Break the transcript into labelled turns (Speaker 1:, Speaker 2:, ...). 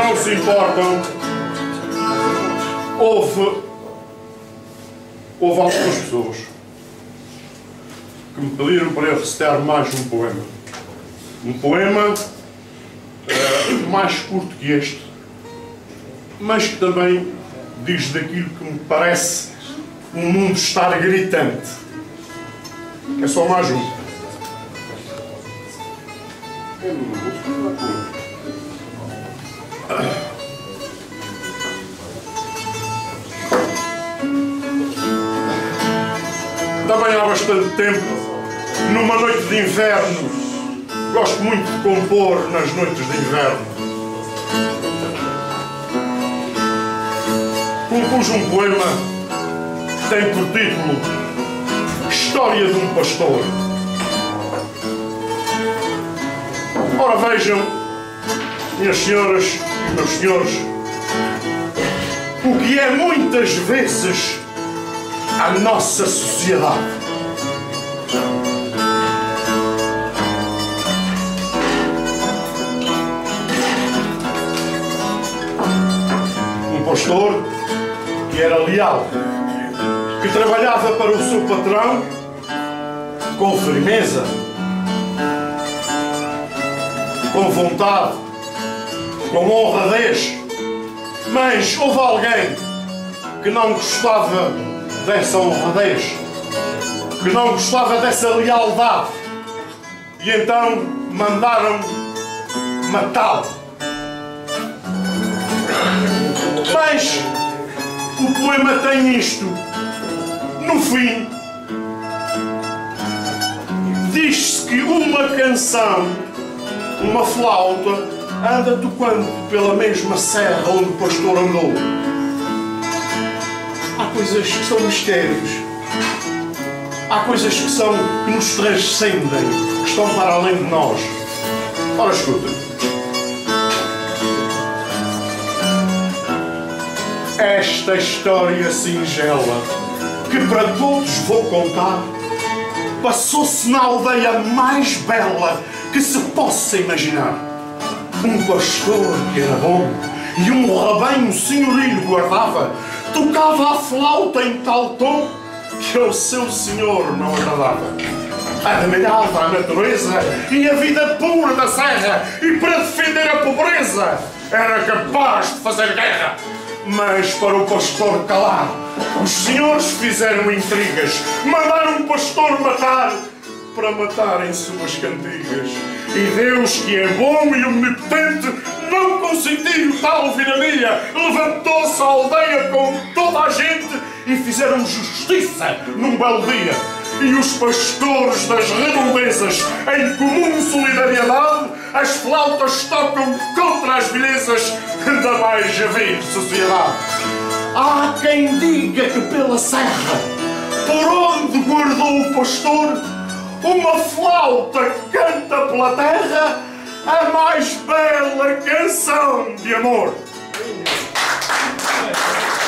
Speaker 1: não se importam, houve algumas pessoas que me pediram para eu recitar mais um poema. Um poema mais curto que este, mas que também diz daquilo que me parece o mundo estar gritante. É só mais um. Também há bastante tempo, numa noite de inverno, gosto muito de compor nas noites de inverno, compus um poema que tem por título História de um Pastor. Ora vejam, minhas senhoras e meus senhores, o que é muitas vezes a nossa sociedade. Um pastor que era leal, que trabalhava para o seu patrão com firmeza, com vontade, com honradez, mas houve alguém que não gostava dessa honradez, que não gostava dessa lealdade, e então mandaram matá-lo. Mas o poema tem isto. No fim, diz-se que uma canção, uma flauta, anda tocando pela mesma serra onde o pastor andou. Há coisas que são mistérios. Há coisas que nos transcendem, que estão para além de nós. Ora, escuta. Esta história singela, que para todos vou contar, passou-se na aldeia mais bela que se possa imaginar. Um pastor que era bom e um rebanho senhorio guardava, tocava a flauta em tal tom que ao seu senhor não agradava. Admirava a natureza e a vida pura da serra, e para defender a pobreza era capaz de fazer guerra. Mas para o pastor calar, os senhores fizeram intrigas, mandaram o pastor matar, para matar em suas cantigas. E Deus, que é bom e omnipotente, não consentiu tal vilania. Levantou-se a aldeia com toda a gente e fizeram justiça num belo dia. E os pastores das redondezas, em comum solidariedade, as flautas tocam contra as belezas da mais vil sociedade. Há quem diga que pela serra, por onde guardou o pastor, uma flauta canta pela terra a mais bela canção de amor.